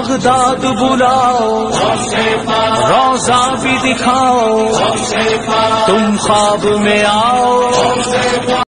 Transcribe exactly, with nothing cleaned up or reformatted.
Baghdad बुलाओ, रोजा भी दिखाओ, तुम ख्वाब में आओ।